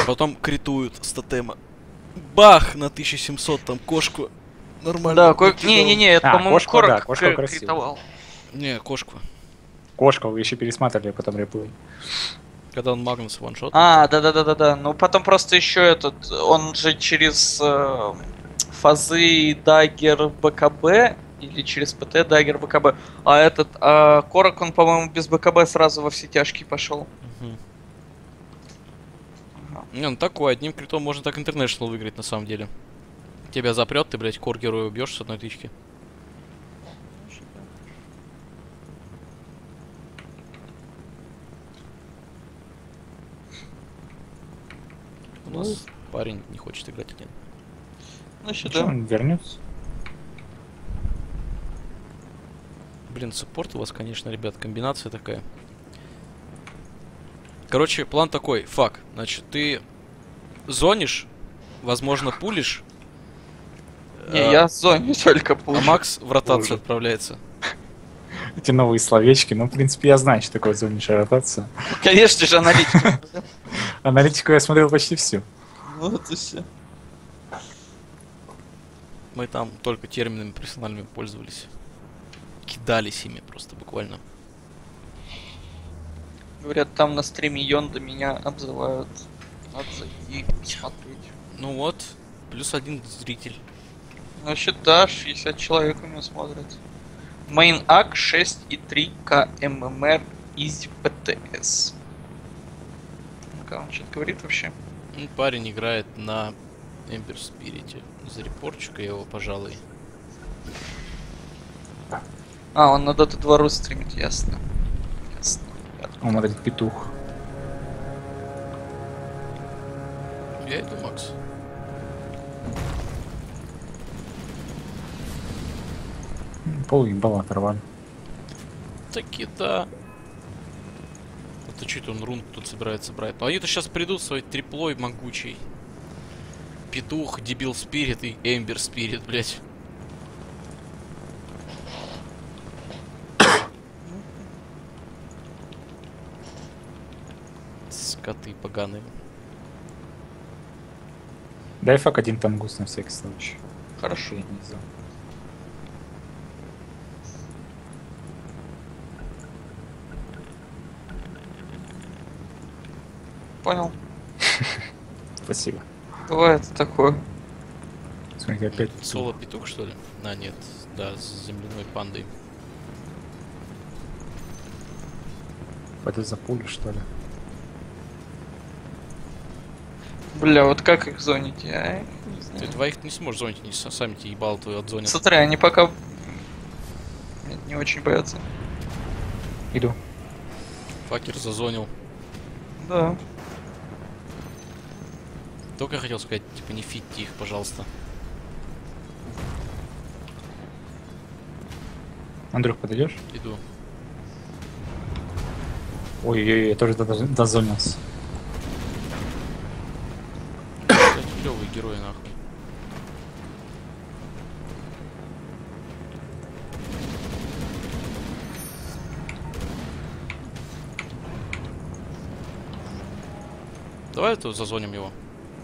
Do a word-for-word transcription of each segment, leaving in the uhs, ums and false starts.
Потом критуют с тотема. Бах! На тысячу семьсот там кошку. Нормально. Да, ко... не-не-не, это, А, по-моему, кошка, Корок да, кошка к- красивая. критовал. Не, кошку. Кошка, вы еще пересматривали, потом реплей. Когда он Магнус ваншот. А, да-да-да-да-да. Ну, потом просто еще этот, он же через э, фазы Даггер БКБ, или через ПТ Даггер БКБ, а этот, а Корок, он, по-моему, без БКБ сразу во все тяжкие пошел. Угу. Ага. Не, ну такой, одним критом можно так International выиграть на самом деле. Тебя запрет, ты, блядь, кор героя убьешь с одной тычки. У нас парень не хочет играть один. Ну, Что, сюда. он вернется? Блин, саппорт у вас, конечно, ребят, комбинация такая. Короче, план такой, фак. Значит, ты зонишь, возможно, пулишь. Не, а, я в зоне только А пушу. Макс в ротацию Хуже. отправляется. Эти новые словечки. Ну, в принципе, я знаю, что такое зонничная ротация. Конечно же, аналитика. Аналитику я смотрел почти всю. Вот и все. Мы там только терминами профессиональными пользовались. Кидались ими просто буквально. Говорят, там на стриме Йонда меня обзывают. Надо зайти посмотреть. Ну вот, плюс один зритель. Значит, да, шестьдесят человек у меня смотрят. Main ак шесть и три КММР из ПТС. Ну-ка, он что-то говорит вообще? Ну, парень играет на Эмбер Спирите. Зарепорчу-ка я его, пожалуй. А, он на Dota два ру стримит, ясно. Ясно. Он вот этот петух. Я иду, Макс. Пол ебала оторвали. Таки да. Это что-то он рун тут собирается брать. Но они-то сейчас придут своей триплой могучей. Петух, Дебил Спирит и Эмбер Спирит, блять. Скоты поганые. Дай фак один тангус на всякий случай. Хорошо. Я не знаю. Понял. Спасибо. Бывает такое. Смотрите, опять Соло петух, что ли? А, нет. Да, с земляной пандой. это за пули, что ли? Бля, вот как их зонить? Я не Ты знаю. двоих не сможешь зонить, они са- сами тебе ебало твою отзонят. Смотри, они пока Нет, не очень боятся. Иду. Факер зазонил. Да. Только я хотел сказать, типа, не фитьте их, пожалуйста. Андрюх, подойдешь? Иду. Ой-ой-ой, я тоже дозо- дозонился. Кстати, клевые герои, нахуй. Давай это зазоним его.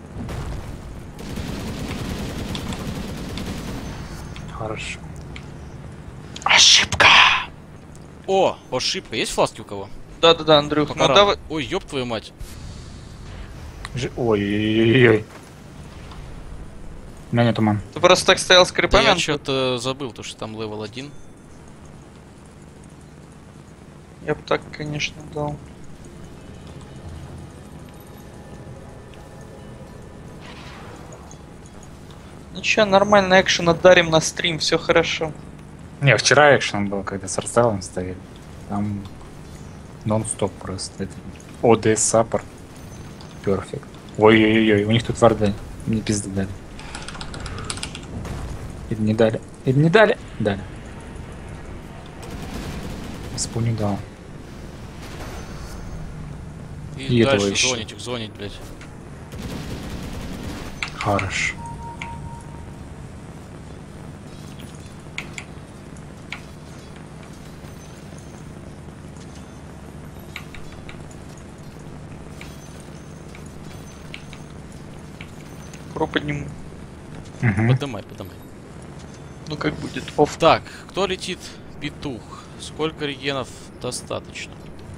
Хорошо. Ошибка! О, ошибка. Есть фласки у кого? Да-да-да, Андрюх, ну Пока давай. рано. Ой, ёб твою мать. Жи- Ой-ой-ой. У меня нет ман. Ты просто так стоял с Да крипами? я Антон? что-то забыл, то что там левел один. Я бы так, конечно, дал. Ничего, нормально, экшен отдарим на стрим, все хорошо. Не, вчера экшен был, когда с Арстайлом стояли. Там нон-стоп просто. Это ОДС саппорт. Перфект. Ой-ой-ой, у них тут варды. Мне пизды дали. Или не дали. Или не дали? Дали. Спу не дал. И, И этого дальше еще. зонить их, зонить, блядь. Хорош. Про подниму. Мгм. Подымай, подымай. Ну как будет? Оф. Так, кто летит? Петух. Сколько регенов достаточно?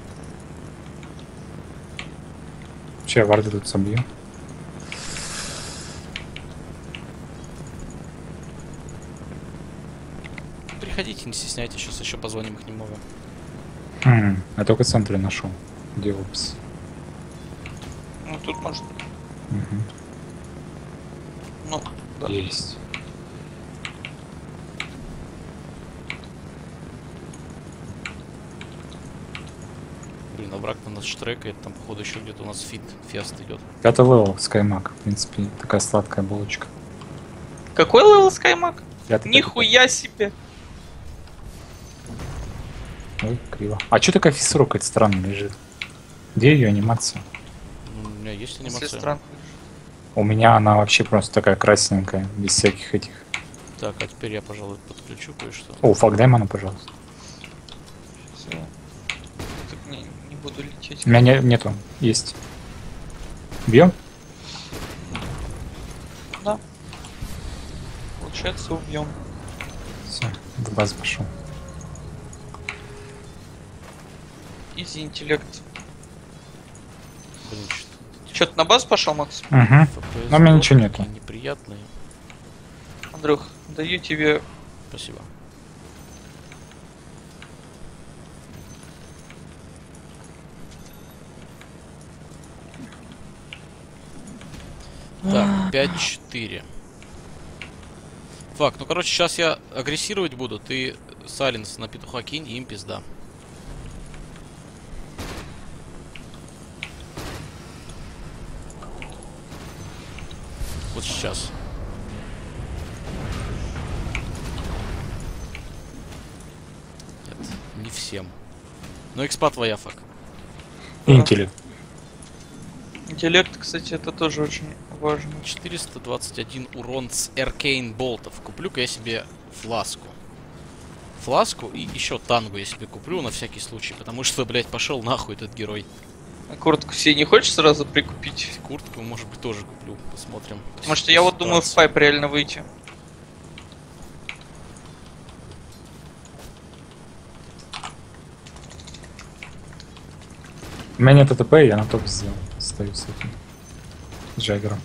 Че, я варды тут собью? Приходите, не стесняйтесь, сейчас еще позвоним их немного. Хм, я только центре нашел. Где опс? Ну тут может. Мгм. Ну, да. Есть. Блин, а враг на нас штрекает, там походу еще где-то у нас фит, фест идет. Пятый левел, Скаймак. В принципе, такая сладкая булочка. Какой левел Скаймак? Пятый, Нихуя себе! пятый. Ой, криво. А что такая фиссура какая-то странная лежит? Где ее анимация? Ну, у меня есть Если анимация. странно. У меня она вообще просто такая красненькая, без всяких этих. Так, а теперь я, пожалуй, подключу кое-что. О, фак, дай ману, пожалуйста. Всё. Так не, не буду лететь. У меня не- нету. Есть. Бьем? Да. Получается, убьем. Все, в баз пошел. Изи интеллект. Блин, что Че, ты на базу пошел, Макс? Угу. эф пи эс Но у меня дропы ничего нету. такие неприятные. Андрюх, даю тебе. Спасибо. Так, пять четыре. Фак, ну короче, сейчас я агрессировать буду, ты сайленс на петуха кинь, и им пизда. Вот сейчас. Нет, не всем. Но экспа твоя, Фак. Интеллект. Интеллект, кстати, это тоже очень важно. четыреста двадцать один урон с Аркейн болтов. Куплю-ка я себе фласку. Фласку и еще тангу я себе куплю на всякий случай, потому что, блядь, пошел нахуй этот герой. А куртку себе не хочешь сразу прикупить? Куртку, может быть, тоже куплю. Посмотрим. Потому что я вот думаю в пайп реально выйти. У меня нет АТП, я на топ сделал. Стою с этим. С Джаггером.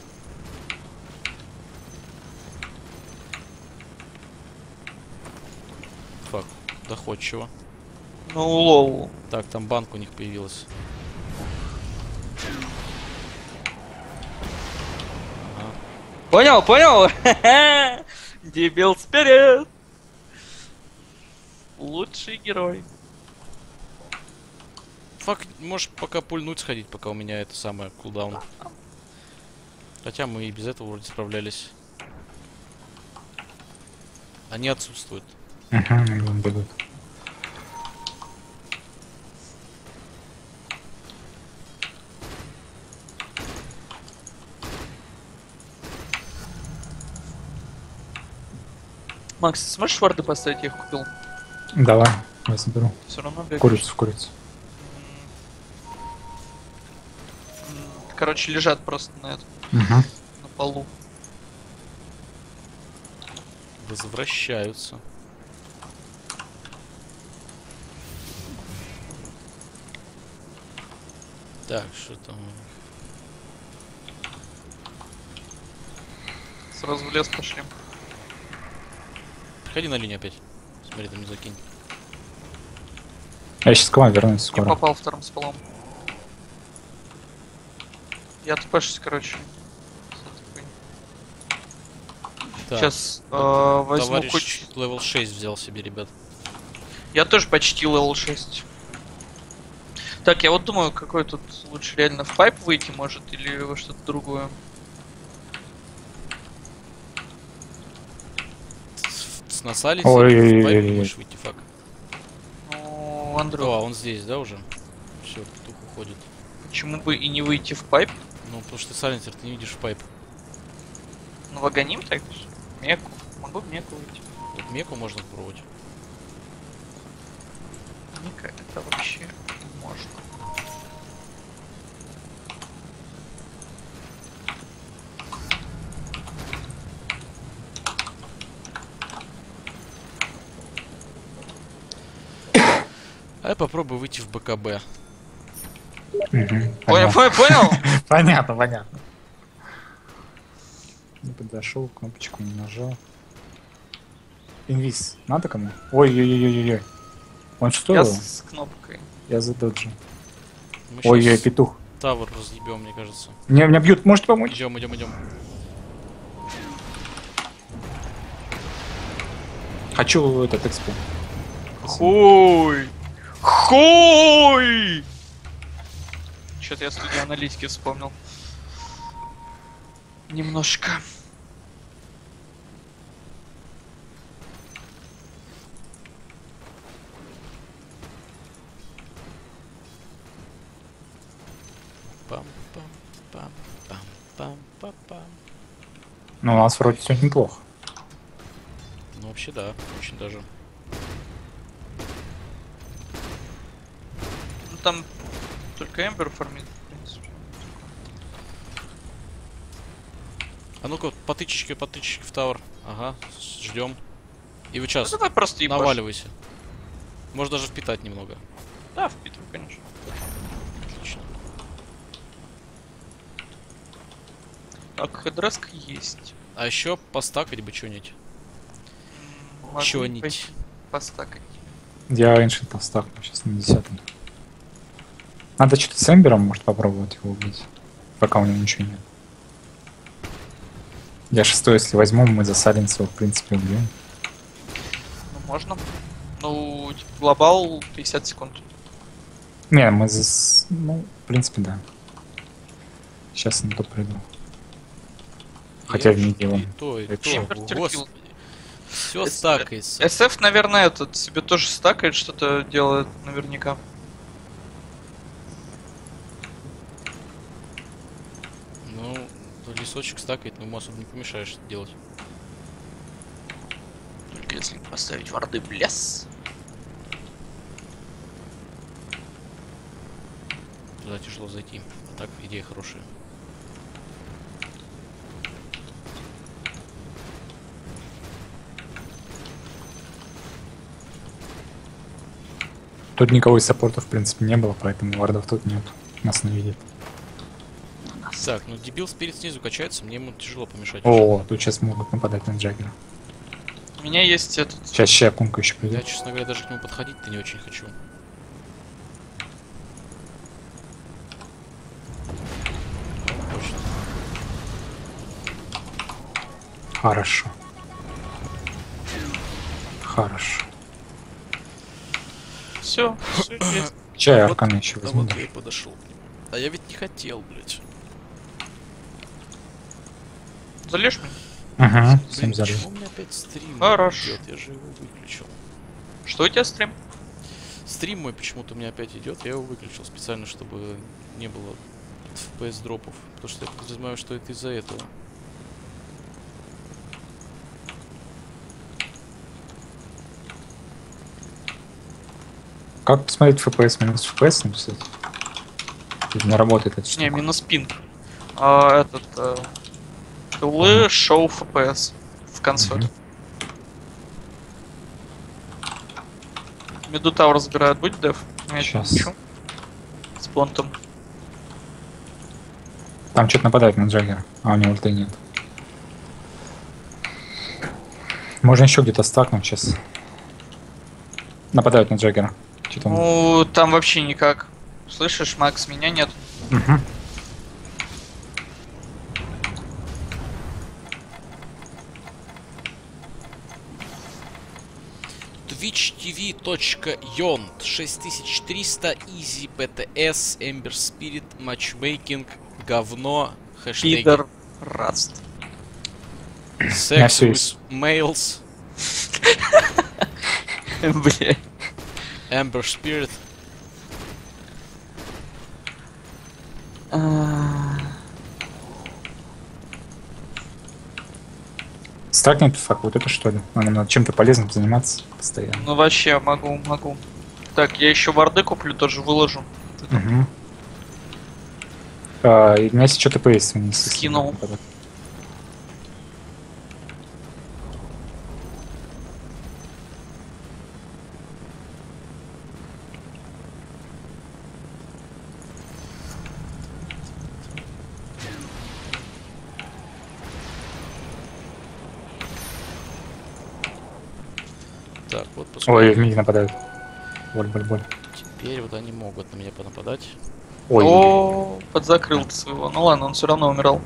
Фак, доходчиво. Ну, лол. Так, там банк у них появилась. Ага. Понял, понял? Дебил Спирит. Лучший герой. Фак, можешь пока пульнуть сходить, пока у меня это самое кулдаун. Хотя мы и без этого вроде справлялись. Они отсутствуют. Угу, они вон бегут. Макс, ты сможешь варды поставить? Я их купил. Давай, я заберу. Все равно бегаешь. Курицу, в курицу. М, Короче, лежат просто на этом, Угу. на полу. Возвращаются. Так, что там? Сразу в лес пошли. Приходи на линию опять. Смотри, там не закинь. Я сейчас к вам вернусь Не скоро. попал вторым спалом. Я тупашусь, короче. Так, Сейчас э, возьму товарищ кучу. левел шесть взял себе, ребят. Я тоже почти левел шесть. Так, я вот думаю, какой тут лучше реально в пайп выйти может или во что-то другое. С насалить Ой-ой-ой-ой-ой. можешь выйти, Фак. Ну, О, Андрю, а он здесь, да, уже? Все, петух уходит. почему бы и не выйти в пайп? Ну, потому что ты сайленсер, ты не видишь пайп. Ну, вагоним так? Меку. Могу в меку выйти. Вот меку можно попробовать. Мека это вообще можно. А я попробую выйти в БКБ. Мгм, Понял, понятно. понял, понял? Понятно, понятно. Не подошел, кнопочку не нажал. Инвиз, надо кому? Ой-ой-ой-ой-ой. Он что? Я Я, с кнопкой. задоджу. Мы Ой-ой, сейчас петух. тавр разъебем, мне кажется. Меня, меня бьют, может помочь? Идем, идем, идем. Хочу этот экспо. Хуй! Хуй! Что-то я студию аналитики вспомнил. Немножко. Пам, пам, пам, пам, пам, пам, пам. Ну, у нас вроде все неплохо. Ну, вообще, да, очень даже. Ну там только Эмбер фармит, в принципе. А ну-ка, по тычечке, по тычечке в тавр. Ага, ждем. И вы Ну, час, давай просто ебашь. наваливайся. Может даже впитать немного. Да, впитывай, конечно. Отлично. Так, хедреска есть. А еще постакать бы что-нибудь. М, могу Чё-нибудь. пойти Постакать. Я Ancient поставлю сейчас на десятом. Надо что-то с Эмбером, может, попробовать его убить. Пока у него ничего нет. Я шестой, если возьму, мы за Саленс его, в принципе, убьем. Ну, можно. Ну, типа, глобал пятьдесят секунд. Не, мы за... с- Ну, в принципе, да. Сейчас на то приду. Хотя в И миде он. то, и Это то. чё? Эмбер терпил. Господи. Все Эс- стакается. эс эф, наверное, этот себе тоже стакает, что-то делает наверняка. Ну, лесочек стакает, но ему особо не помешаешь это делать. Только если поставить варды в лес. Туда тяжело зайти. А так, идея хорошая. Тут никого из саппортов, в принципе, не было, поэтому вардов тут нет. Нас не видит. Так, ну дебил спирит снизу качается, мне ему тяжело помешать. О, тут сейчас могут нападать на Джаггера. У меня есть этот... Сейчас Щепунка еще Я, придет. честно говоря, даже к нему подходить-то не очень хочу. Точно. Хорошо. Хорошо. Все, Чай Вот- арканы еще А возьму. вот даже. я и подошел к нему. А я ведь не хотел, блядь. залежь меня. Ага, Блин, всем залез. почему у меня опять стрим Хорошо. идет? Я же его выключил. Что у тебя стрим? Стрим мой почему-то у меня опять идет, я его выключил специально, чтобы не было эф пи эс дропов. Потому что я подразумеваю, что это из-за этого. Как посмотреть эф пи эс, минус эф пи эс написать? Тут не работает эта Не, штука. минус пинг. А, этот... Э, Хлы, шоу, эф пи эс в консоли. Мгм. Меду Тауэр забирают, будет деф? Я это Щас. напишу. С понтом. Там что-то нападает на Джаггера, а у него ульты нет. Можно еще где-то стакнуть сейчас. Нападают на Джаггера. Что там? Ну, там вообще никак. Слышишь, Макс, меня нет. Мгм. twitch ти ви точка йонт шесть тысяч триста Easy пи ти эс Ember Spirit Matchmaking говно хэштеги Пидор. Раст. Sex Я всё with есть. males Бля. Ember Spirit. Стакнет фак, вот это что ли? Надо, надо чем-то полезным заниматься постоянно. Ну вообще, могу, могу. Так, я еще варды куплю, тоже выложу. Угу. А, и у меня сейчас что-то появится вниз. если Скинул. нападать. Пускай. Ой, в мини нападают. Боль, боль, боль. Теперь вот они могут на меня понападать. Ой, О, подзакрыл ты своего. Ну ладно, он все равно умирал.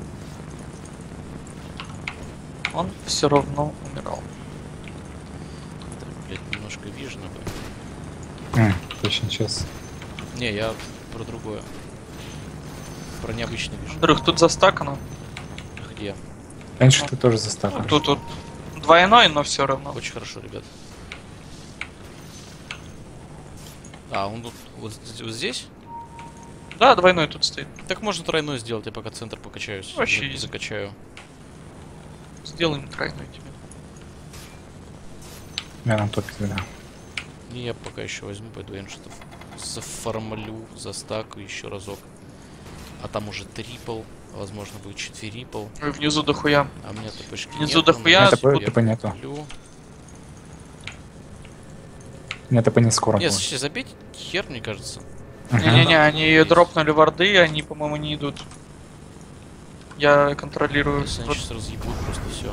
Он все равно умирал. Так, блядь, немножко вижно бы. М, точно, сейчас. Не, я про другое. Про необычный вижу. Андрюх, тут застакано. Где? Раньше ты тоже Ну, заставил. тут вот двойной, но все равно. Очень хорошо, ребят. А, он тут вот, з- вот здесь? Да, двойной тут стоит. Так можно тройной сделать, я пока центр покачаюсь. Вообще За- easy. закачаю. Сделаем тройной тебе. Я на топе тогда. И я пока еще возьму, пойду эншитов. Заформлю, застакаю еще разок. А там уже трипл, возможно будет четверипл. Ой, внизу дохуя. А у меня ТПшки Внизу нету, дохуя, но Это я по- ТП нету. куплю. Нет, это не скоро. Нет, будет. слушайте, забить хер, мне кажется. Мгм. Не-не-не, они Есть. дропнули варды, они, по-моему, не идут. Я контролирую. Если они Вот, сейчас разъебут, просто все.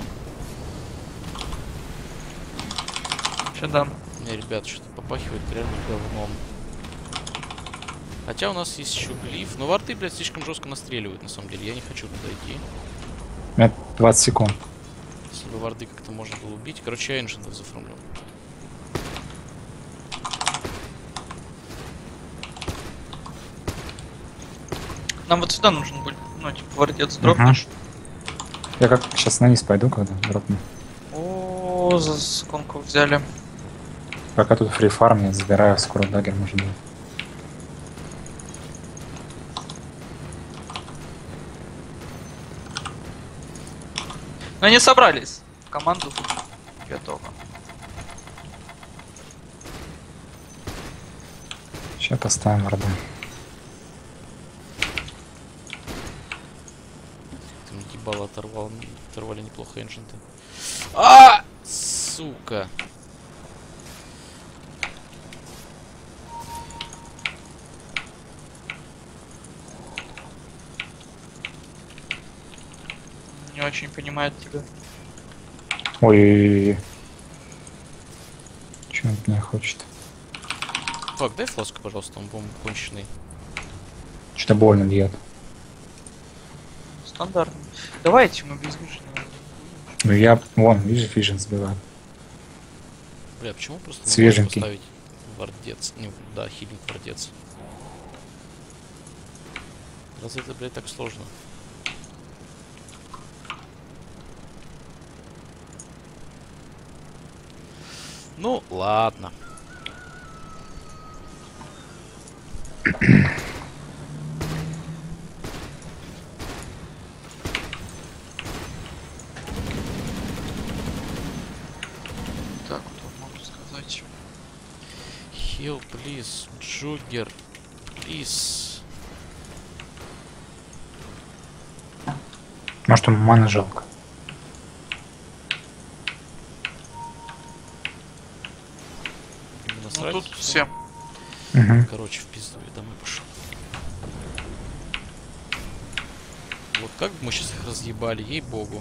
ща дам. Не, ребят, что-то попахивает реально говном. Хотя у нас есть еще глиф. Но варты, блядь, слишком жестко настреливают, на самом деле. Я не хочу туда идти. У меня двадцать секунд. Если бы варды как-то можно было убить. Короче, я эншентов заформлю. Нам вот сюда нужен будет. Ну, типа, вардец дропнешь. Я как сейчас на низ пойду, когда дропну. О, за сконку взяли. Пока тут фри фарм, я забираю, скоро дагер может быть. Но они собрались. В команду готово. Сейчас поставим варда. Ты мне ебало оторвал. Оторвали неплохо эншенты. А! Сука. Не очень понимает тебя. Ой-ой-ой. Че он от меня хочет? Так, дай фласку, пожалуйста, он, по-моему, конченый. Что-то больно бьет. Стандартно. Давайте мы без вижена. Ну я, вон, видишь, фижен сбиваю. Бля, почему просто не Свеженький. можем поставить вардец? Не, да, хилинг вардец. Разве это, блядь, так сложно? Ну, ладно. Так, вот могу сказать. Heal, please. Джугер, please. Может, ему маны жалко. Ему Ну насрать, тут всё. все. Угу. Короче, в пизду, я домой пошел. Вот как бы мы сейчас их разъебали, ей-богу.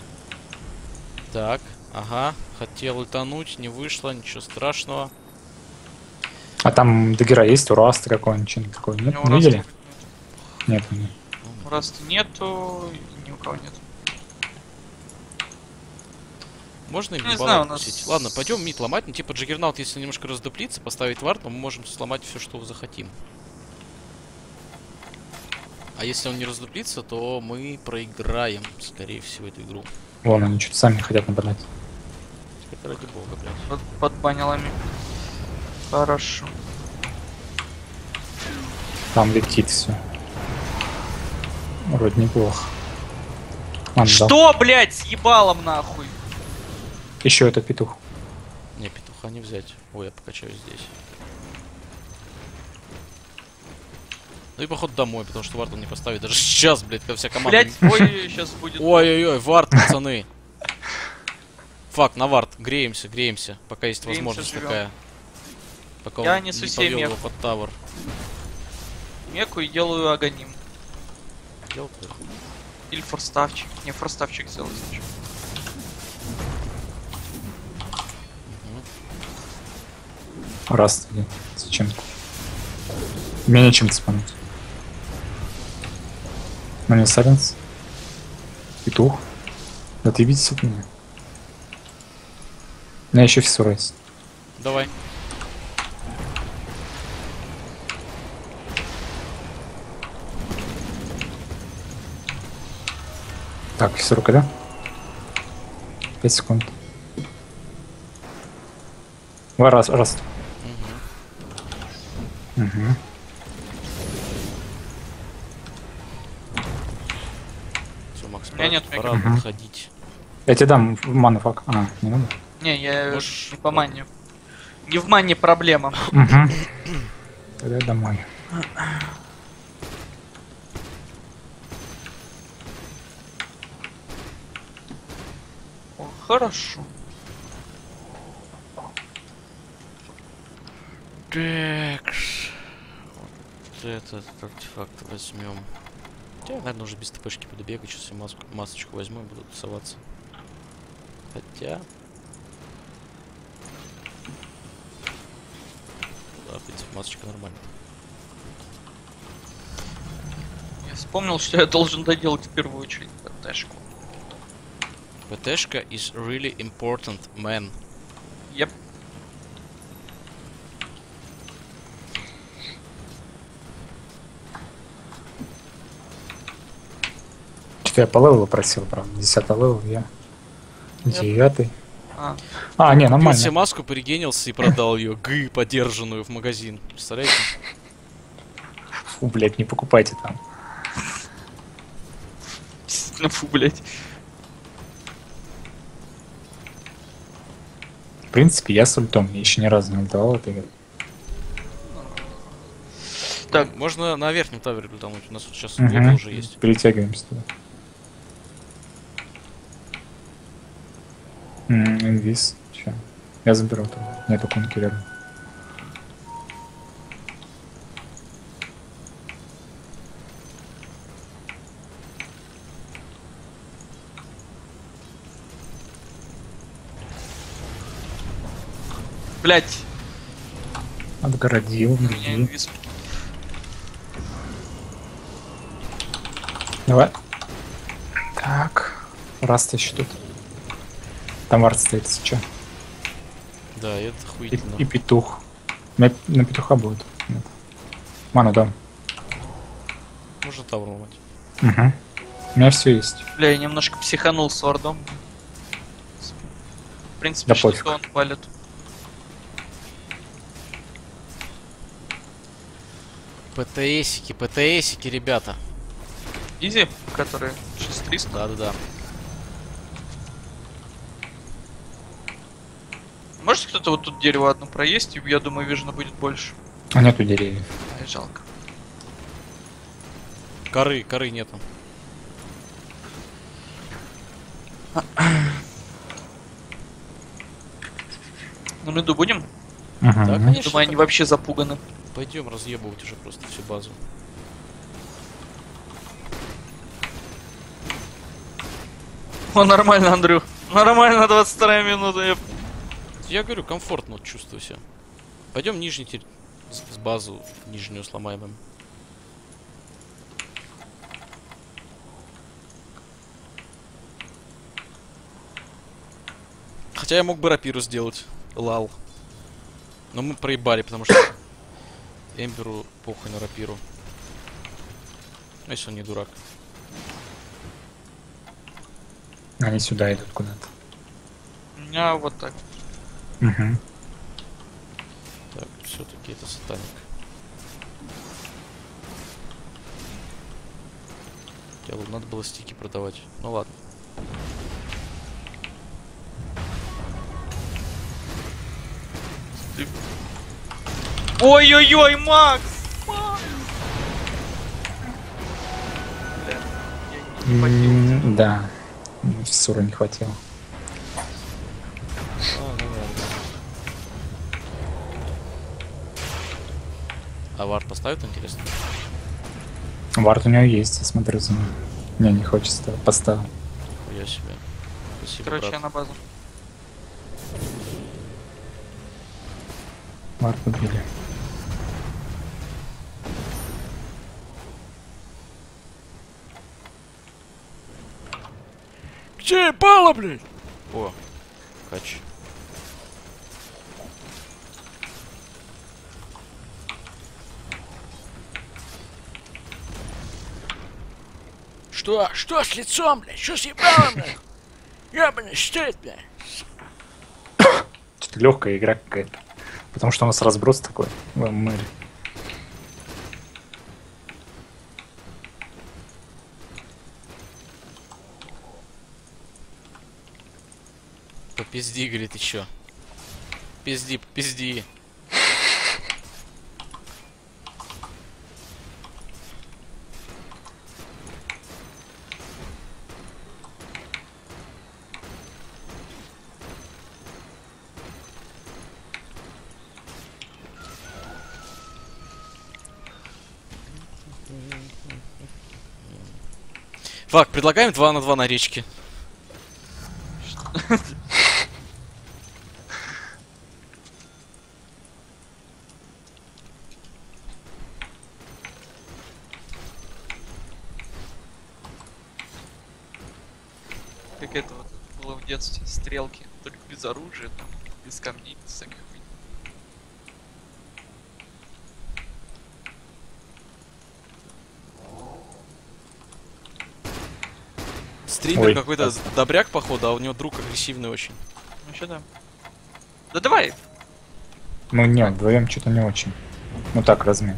Так, ага, хотел ультануть, не вышло, ничего страшного. А там дагера есть, у Раста какой-нибудь, что-нибудь такое, нет? У Не нас видели? нет. Нет, нет. У Раста нету, и ни у кого нет. Можно им Не ебало знаю, у нас- откусить? Ладно, пойдем мид ломать, ну типа Джаггернаут, если немножко раздуплиться, поставить вард, то мы можем сломать все, что захотим. А если он не раздуплится, то мы проиграем, скорее всего, эту игру. Вон, они что-то сами хотят нападать. Это ради бога, блядь. Под, под банилами. Хорошо. Там летит все. Вроде неплохо. Ладно, да. Что, блядь, с ебалом нахуй? Еще этот петух. Не, петуха не взять. Ой, я покачаюсь здесь. Ну и поход домой, потому что вард он не поставит даже сейчас, блядь, когда вся команда... Блядь, ой, сейчас будет. Ой-ой-ой, вард, пацаны. Фак, на вард. Греемся, греемся. Пока есть Греемся, возможность живем. такая. Пока Я он несу не себе повел мех. его под тавер. Меку и делаю аганим. Делал ты? Или форставчик. Не, форставчик сделать значит. Раз идет. Зачем-то. Мне нечем спамить. У меня сайленс. Петух. Да ты видишь от меня. У меня еще фиссура есть. Давай. Так, фиссура когда? пять секунд. Два раз, раз. Угу. Угу. Все, Макс, У меня пора, нет пора мега. выходить. Я тебе дам ману-фак. А, не надо? Не, я Можешь- не по мане. Не в мане проблема. Угу. Тогда домой. О, хорошо. Так. Вот этот артефакт возьмем. Я, наверное, уже без ТПшки буду бегать. Сейчас я маску, масочку возьму и буду тусоваться. Хотя... Да, в принципе, масочка нормальная. Я вспомнил, что я должен доделать в первую очередь ПТшку. ПТшка is really important, man. Еп. Что я по левелу просил, правда. Десятый левел, я девятый. А, А, не, Купил себе нормально. маску, перегенился и продал ее. Гы, подержанную в магазин. Представляете? Фу, блядь, не покупайте там. действительно, фу, блядь. В принципе, я с ультом. Я еще ни разу не ультовал этой игры. Так, Можно на верхнем тавере лутануть. У нас вот сейчас Мгм. глобал уже есть. Перетягиваемся туда. М, Инвиз. Че? Я заберу тогда. Нету конки рядом. блядь. Отгородил, У меня беги. инвиз. Давай. Так. Раз-то еще тут. Там арт стоит, если чё. Да, это И, хуительно. и петух. У меня на петуха будет. Нет. Ману дам. Можно тавр ломать. Угу. У меня все есть. Бля, я немножко психанул с ордом. В принципе, Да что пофиг. он палит. ПТСики, ПТСики, ребята. Изи, которые шесть триста. Да-да-да. Может кто-то вот тут дерево одно проесть, и я думаю, вижно будет больше. А нету деревьев. Ай, жалко. Коры, коры нету. Ну, миду будем? Угу. Да, конечно. Думаю, они вообще запуганы. Пойдем разъебывать уже просто всю базу. О, нормально, Андрюх. Нормально, двадцать вторая минута. Я... Я говорю, комфортно вот чувствую себя. Пойдем нижний теперь с, с базу нижнюю сломаем им. Хотя я мог бы рапиру сделать. Лал. Но мы проебали, потому что Эмберу похуй на рапиру. Ну, если он не дурак. Они сюда идут куда-то. У меня вот так. Угу. Так, все-таки это сатаник. Хотя бы надо было стики продавать. Ну ладно. Ты- Ой-ой-ой, Макс! Макс! Бля, я не хватил. М, Да. Фиссура не хватило. А, ну ладно. А вард поставит, интересно? Вард у него есть, я смотрю за ним. Не, не хочется. Поставил. Я себе. Спасибо, Короче, брат. я на базу. Вард убили. Где пала, блядь? О, кач. Что? Что с лицом, блядь? Что с ебалом, блядь? Ебаный штык, блядь. Что-то легкая игра какая-то. Потому что у нас разброс такой в мэре. Попизди, говорит, еще. Пизди, пизди. Фак, предлагаем два на два на речке. Как это вот было в детстве, стрелки, только без оружия, там, без камней, без всяких хуйни. Стример Ой, какой-то добряк, походу, а у него друг агрессивный очень. Ну что да. Да давай! Ну нет, вдвоем что-то не очень. Ну так, размен.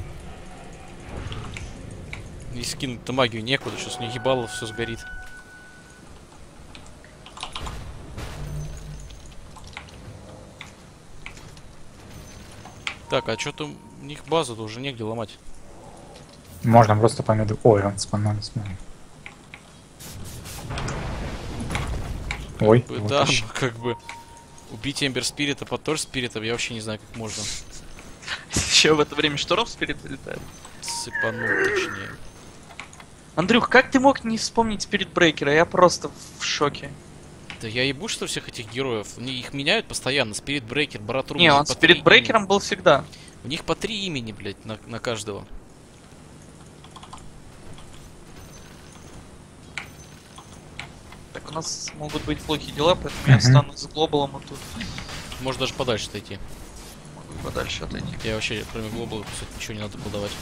И скинуть-то магию некуда, сейчас не ебало, все сгорит. Так, а что-то у них базу-то уже негде ломать. Можно просто по меду. Ой, он спанал, смотри. Ой, вот Да, еще. как бы убить Эмбер Спирита под Тор Спиритом, я вообще не знаю, как можно. Еще в это время Шторм Спирит летает. Сыпануть, точнее. Андрюх, как ты мог не вспомнить Спирит Брейкера? Я просто в шоке. Да я ебу, что всех этих героев. Они их меняют постоянно. Спирит Брейкер, Баратрум. Не, он Спирит Брейкером был всегда. У них по три имени, блядь, на, на каждого. Так, у нас могут быть плохие дела, поэтому я Мгм. останусь с глобалом, а тут Может даже подальше отойти. могу подальше отойти. Я вообще, кроме глобала, кстати, ничего не надо колдовать.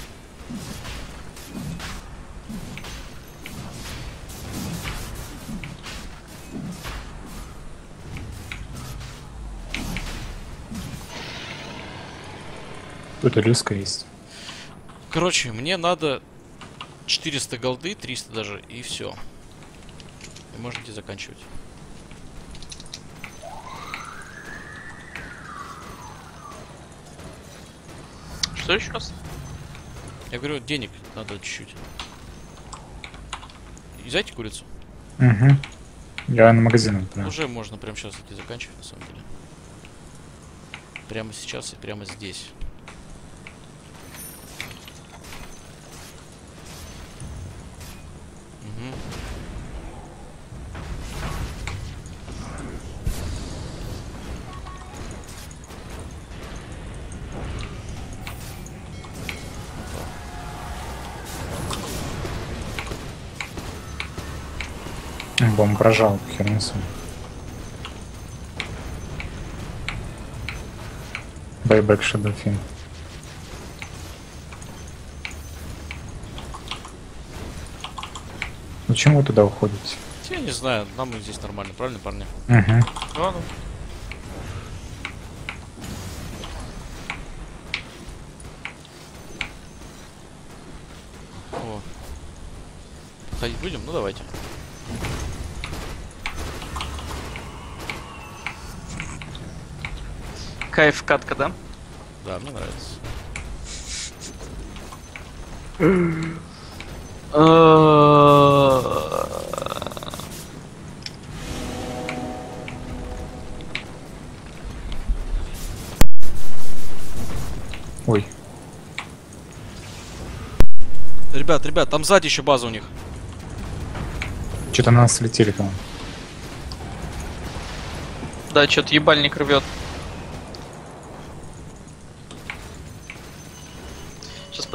Тут иллюзка есть. Короче, мне надо четыреста голды, триста даже, и все. И можете заканчивать. Что еще раз? Я говорю, денег надо чуть-чуть. Взять курицу? Угу. Я на магазин отправил. Уже можно прямо сейчас идти заканчивать, на самом деле. Прямо сейчас и прямо здесь. Угу. Бомб прожал хернесу. Байбэк Шадофин. Ну чему вы туда уходите? Я не знаю, нам и здесь нормально, правильно, парни? Угу. Ну, ну. О. Ходить будем? Ну давайте. Кайф катка, да? Да, мне нравится. Ой. Ребят, ребят, там сзади еще база у них. Что-то на нас летели там. Да, что-то ебальник рвет.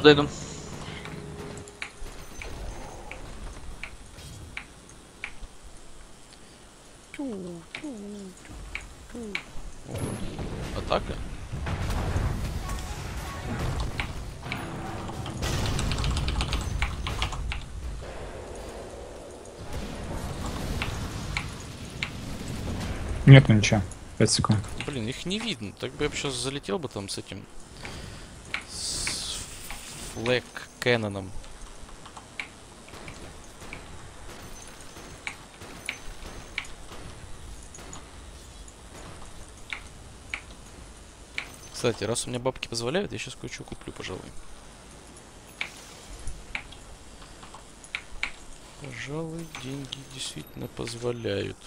подойду. Атака? Нет, ну ничего. пять секунд. Блин, их не видно. Так бы я бы сейчас залетел бы там с этим... С флэк Кэноном. Кстати, раз у меня бабки позволяют, я сейчас кое-что куплю, пожалуй. Пожалуй, деньги действительно позволяют.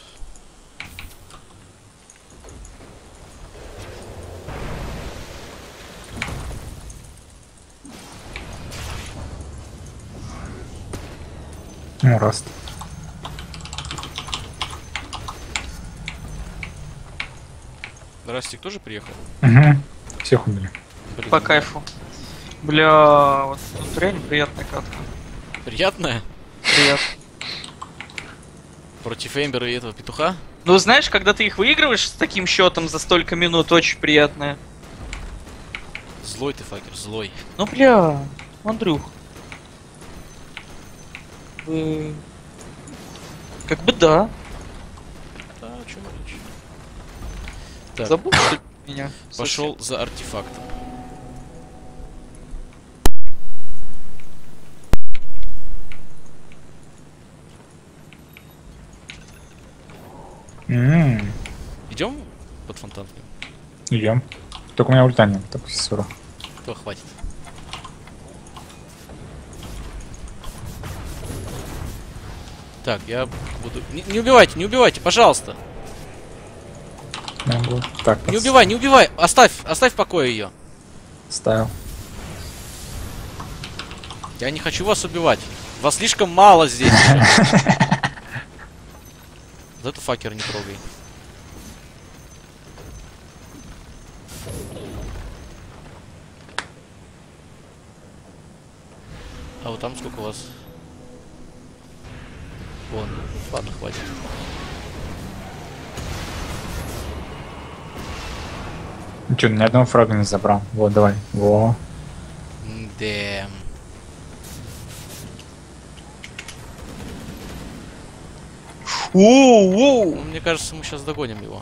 Ну, раз. Растик тоже приехал? Угу. Всех убили. Блин, По кайфу. Бля, вот тут реально приятная катка. приятная? Приятно. Против Эмбера и этого петуха? Ну, знаешь, когда ты их выигрываешь с таким счетом за столько минут, очень приятное. Злой ты, факер, злой. Ну, бля, Андрюх. Вы... Как бы да. Да, о чем речь? Так, Забыл что ли, меня? пошел за артефактом. Ммм. Идем под фонтан? Идем. Только у меня ульта нет, так ссора. То хватит. Так, я буду... Не, не убивайте, не убивайте, пожалуйста. Могу. Так, Не убивай, не убивай. Оставь, оставь в покое ее. ставил. Я не хочу вас убивать. Вас слишком мало здесь. Вот эту факер не трогай. А вот там сколько у вас? Вон, ладно, хватит. Ну что, ни одного фрага не забрал. Вот, давай. Во. Дэм. Оу-оу! Ну, мне кажется, мы сейчас догоним его.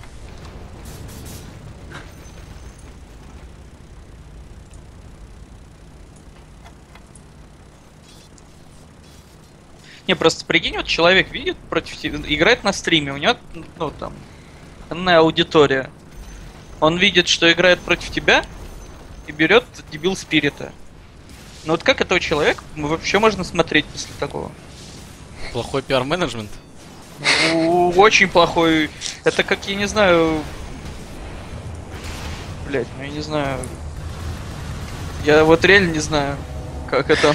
Не, просто прикинь, вот человек видит против тебя, играет на стриме, у него, ну, там, на аудитория. Он видит, что играет против тебя и берет дебил спирита. Ну вот как этого человека вообще можно смотреть после такого? Плохой пиар-менеджмент. Ну, очень плохой. Это как, я не знаю... Блять, ну я не знаю... Я вот реально не знаю, как это...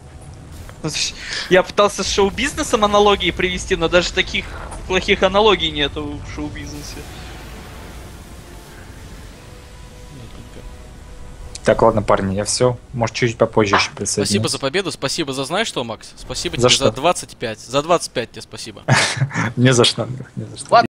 Я пытался с шоу-бизнесом аналогии привести, но даже таких плохих аналогий нету в шоу-бизнесе. Так, ладно, парни, я все. Может, чуть попозже еще присоединюсь. Спасибо за победу, спасибо за знаешь что, Макс? Спасибо За тебе что? за двадцать пять. За двадцать пять тебе спасибо. Не за что, Андрюх, не за что. Ладно.